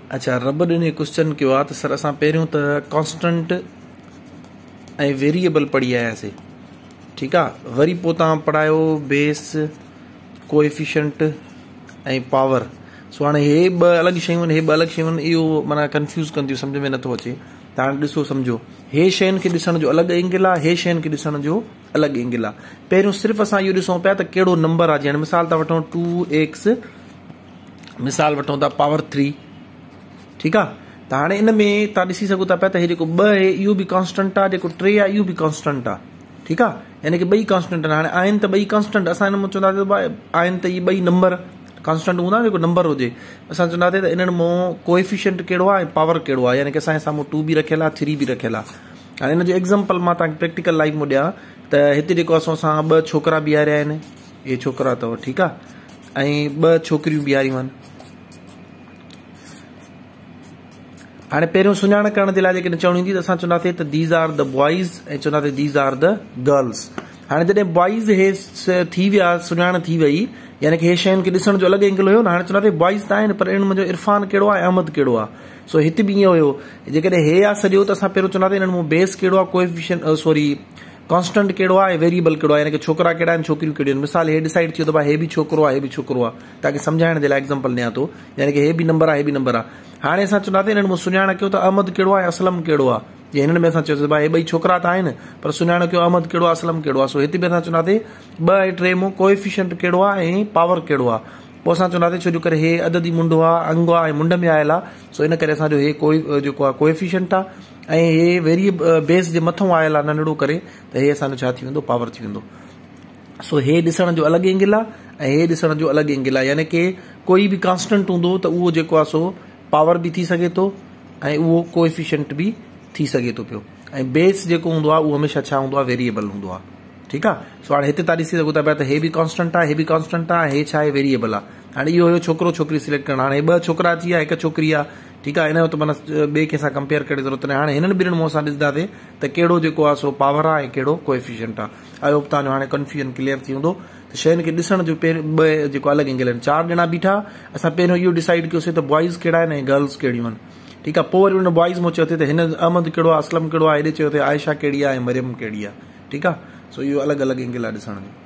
अच्छा, रब ॾिने क्वेश्चन कयो आहे त सर असां पहिरियों त कॉन्स्टेंट ऐं वेरिएबल पढ़ी आयासीं, ठीकु आहे। वरी पोइ तव्हां पढ़ायो बेस, कोएफिशिएंट ऐं पावर। सो हाणे हे ॿ अलॻि शयूं आहिनि, हे ॿ अलॻि शयूं आहिनि, इहो माना कंफ्यूज़ कंदियूं, सम्झ में नथो अचे। तव्हां ॾिसो सम्झो, हे शयुनि खे ॾिसण जो अलॻि एंगल आहे, हे शयुनि खे ॾिसण जो अलॻि एंगल आहे। पहिरियों सिर्फ़ु असां इहो ॾिसूं पिया त कहिड़ो नंबर आहे। जीअं मिसाल था वठूं 2x, मिसाल वठूं था पावर 3, ठीकु आहे। त हाणे इन में तव्हां ॾिसी सघो था पिया त हे जेको 2 आहे इहो बि कॉन्स्टेंट आहे, जेको 3 आहे इहो बि कॉन्स्टेंट आहे, ठीकु आहे। यानी कि ॿई कॉन्स्टेंट आहिनि। हाणे आहिनि त ॿई कॉन्स्टेंट, असां हिन में चवंदासीं आहिनि त इहे ॿई नंबर कॉन्स्टेंट हूंदा, जेको नंबर हुजे। असां चवंदासीं त इन्हनि मां कोएफिशिएंट कहिड़ो आहे ऐं पावर कहिड़ो आहे, यानी कि असांजे साम्हूं 2 बि रखियल आहे, 3 बि रखियल आहे। हाणे हिन जो एग्ज़ाम्पल मां तव्हांखे प्रैक्टिकल लाइफ में ॾियां त हिते जेको असां 2 छोकिरा बीहारिया आहिनि, इहे छोकिरा अथव, ठीकु आहे, ऐं 2 छोकिरियूं बीहारियूं आहिनि। हाणे पहिरियों सुञाण करण जे लाइ जेकॾहिं चवणी हूंदी त असां चवंदासीं त दीज़ आर द बॉइज़ ऐं चवंदासीं दीज़ आर द गर्ल्स। हाणे जॾहिं बॉइज़ हे थी विया, सुञाण थी वई, यानी कि हे शयुनि खे ॾिसण जो अलॻि एंगल हुयो न। हाणे चवंदासीं बॉइज़ त आहिनि, पर इन मुंहिंजो इरफान कहिड़ो आहे, अहमद कहिड़ो आहे। सो हिते बि ईअं हुयो, जेकॾहिं हे आहे सॼो त असां पहिरियों चवंदासीं इन्हनि में बेस कहिड़ो आहे, कोएफिशिएंट सॉरी कॉन्स्टेंट कहिड़ो आहे, वेरिएबल कहिड़ो आहे, यानी कि छोकिरा कहिड़ा आहिनि, छोकिरियूं कहिड़ियूं आहिनि। मिसाल हे डिसाइड थियो त भाई हे बि छोकिरो आहे, हे बि छोकिरो आहे, तव्हांखे सम्झाइण जे लाइ एग्ज़ाम्पल ॾियां थो, यानी कि हे बि नंबर आहे, हे बि नंबर आहे। हाणे असां चवंदासीं हिननि में सुञाण कयो त अहमद कहिड़ो आहे, असलम कहिड़ो आहे। जीअं हिननि में असां चयोसीं भाई हे ॿई छोकिरा त आहिनि, पर सुञाण कयो अहमद कहिड़ो आहे, असलम कहिड़ो आहे। सो हिते बि असां चवंदासीं 2 ऐं 3 में कोएफिशिएंट कहिड़ो आहे ऐं पावर कहिड़ो आहे। पोइ असां चवंदासीं छो जो करे हे अददी मुंडो आहे, अंग आहे, मुंड में आयल आहे, सो इन करे असांजो हे जेको आहे कोएफिशिएंट आहे, ऐं हे वेरिएबल बेस जे मथां आयल आहे नंढड़ो करे, त हे असांजो छा थी वेंदो, पावर थी वेंदो। सो हे ॾिसण जो अलॻि एंगल आहे ऐं हे ॾिसण जो अलॻि एंगल आहे, यानी कि कोई बि कॉन्स्टेंट हूंदो त उहो जेको आहे सो पावर बि थी सघे थो ऐं उहो कोएफिशिएंट बि थी सघे थो पियो। ऐं बेस जेको हूंदो आहे उहो हमेशह छा हूंदो आहे, वेरिएबल हूंदो आहे, ठीकु आहे। सो हाणे हिते तव्हां ॾिसी सघो था पिया त हे बि कॉन्स्टेंट आहे, हे बि कॉन्स्टेंट आहे, हे छा आहे, वेरिएबल आहे। हाणे इहो हुयो छोकिरो छोकिरी सिलेक्ट करणु। हाणे 2 छोकिरा अची विया, 1 छोकिरी आहे, ठीकु आहे। हिन जो त माना ॿिए कंहिंसां कंपेयर करे ज़रूरत न आहे। हाणे हिननि ॿिन्हिनि में असां ॾिसंदासीं त कहिड़ो जेको आहे सो पावर आहे ऐं कहिड़ो कोएफिशिएंट आहे। आई होप तव्हांजो हाणे कंफ्यूजन क्लियर थी हूंदो। त शयुनि खे ॾिसण जो पहिरियों 2 जेको अलॻि एंगल आहिनि। 4 ॼणा बीठा, असां पहिरियों इहो डिसाइड कयोसीं त बॉइज़ कहिड़ा आहिनि ऐं गर्ल्स कहिड़ियूं आहिनि, ठीकु आहे। पोइ वरी हुन बॉइज़ में चयो त हिन अहमद कहिड़ो आहे, असलम कहिड़ो आहे, हेॾे चयो त आयशा कहिड़ी आहे ऐं मरियम कहिड़ी आहे, ठीकु आहे। सो इहो अलॻि अलॻि एंगल आहे ॾिसण जो।